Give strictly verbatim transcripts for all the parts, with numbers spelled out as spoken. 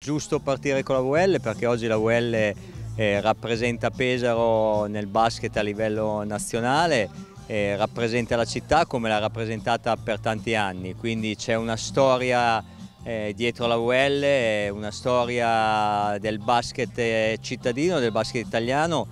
Giusto partire con la V L perché oggi la V L eh, rappresenta Pesaro nel basket a livello nazionale, eh, rappresenta la città come l'ha rappresentata per tanti anni, quindi c'è una storia eh, dietro la V L, eh, una storia del basket cittadino, del basket italiano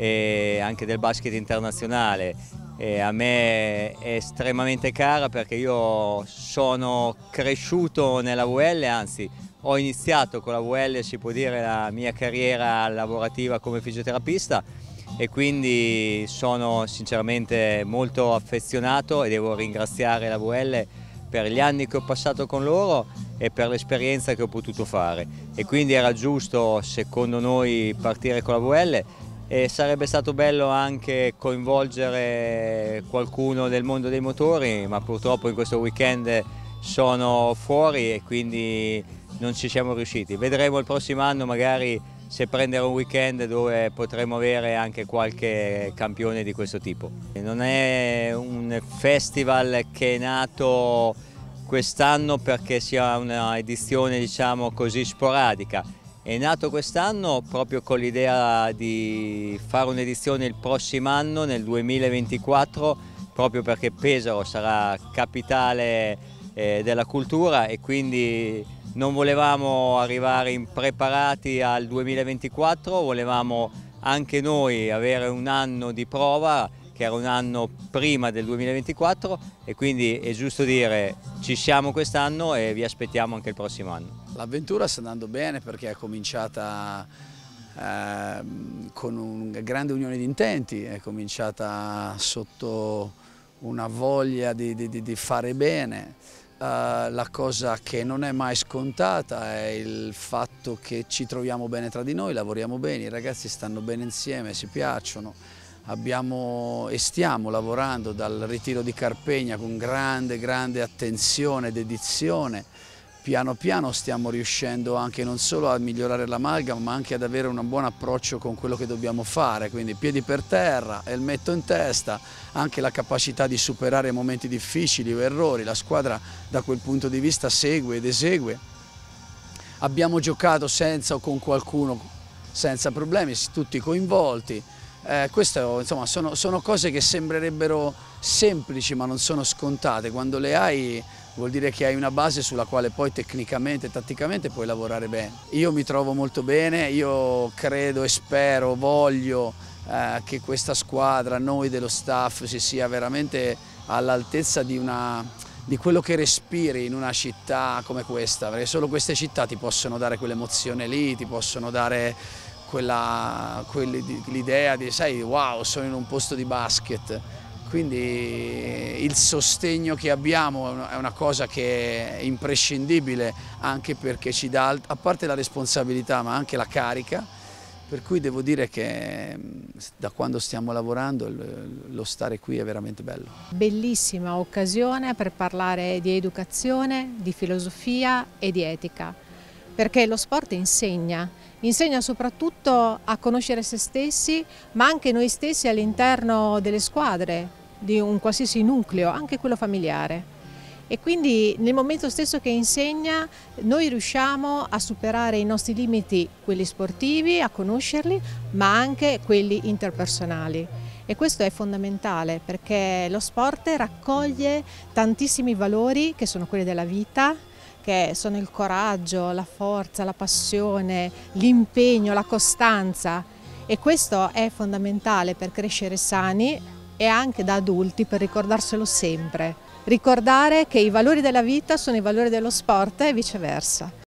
e anche del basket internazionale. E a me è estremamente cara perché io sono cresciuto nella V L, anzi ho iniziato con la V L, si può dire, la mia carriera lavorativa come fisioterapista e quindi sono sinceramente molto affezionato e devo ringraziare la V L per gli anni che ho passato con loro e per l'esperienza che ho potuto fare. E quindi era giusto, secondo noi, partire con la V L. E sarebbe stato bello anche coinvolgere qualcuno del mondo dei motori, ma purtroppo in questo weekend sono fuori e quindi non ci siamo riusciti. Vedremo il prossimo anno magari se prendere un weekend dove potremo avere anche qualche campione di questo tipo. Non è un festival che è nato quest'anno perché sia una edizione, diciamo così, sporadica. È nato quest'anno proprio con l'idea di fare un'edizione il prossimo anno, nel duemilaventiquattro, proprio perché Pesaro sarà capitale eh, della cultura e quindi non volevamo arrivare impreparati al duemilaventiquattro, volevamo anche noi avere un anno di prova, che era un anno prima del duemilaventiquattro, e quindi è giusto dire ci siamo quest'anno e vi aspettiamo anche il prossimo anno. L'avventura sta andando bene perché è cominciata eh, con una grande unione di intenti, è cominciata sotto una voglia di, di, di fare bene. Uh, la cosa che non è mai scontata è il fatto che ci troviamo bene tra di noi, lavoriamo bene, i ragazzi stanno bene insieme, si piacciono. Abbiamo e stiamo lavorando dal ritiro di Carpegna con grande, grande attenzione, dedizione. Piano piano stiamo riuscendo anche non solo a migliorare l'amalgama, ma anche ad avere un buon approccio con quello che dobbiamo fare, quindi piedi per terra, elmetto in testa, anche la capacità di superare momenti difficili o errori. La squadra da quel punto di vista segue ed esegue. Abbiamo giocato senza o con qualcuno senza problemi, tutti coinvolti. Eh, queste insomma, sono, sono cose che sembrerebbero semplici ma non sono scontate. Quando le hai vuol dire che hai una base sulla quale poi tecnicamente e tatticamente puoi lavorare bene. Io mi trovo molto bene, io credo e spero, voglio eh, che questa squadra, noi dello staff, si sia veramente all'altezza di, una, di quello che respiri in una città come questa, perché solo queste città ti possono dare quell'emozione lì, ti possono dare l'idea di, sai, wow, sono in un posto di basket. Quindi il sostegno che abbiamo è una cosa che è imprescindibile, anche perché ci dà, a parte la responsabilità, ma anche la carica, per cui devo dire che da quando stiamo lavorando lo stare qui è veramente bello. Bellissima occasione per parlare di educazione, di filosofia e di etica, perché lo sport insegna, insegna soprattutto a conoscere se stessi, ma anche noi stessi all'interno delle squadre, di un qualsiasi nucleo, anche quello familiare. E quindi nel momento stesso che insegna noi riusciamo a superare i nostri limiti, quelli sportivi, a conoscerli, ma anche quelli interpersonali. E questo è fondamentale perché lo sport raccoglie tantissimi valori che sono quelli della vita, che sono il coraggio, la forza, la passione, l'impegno, la costanza, e questo è fondamentale per crescere sani e anche da adulti per ricordarselo sempre. Ricordare che i valori della vita sono i valori dello sport e viceversa.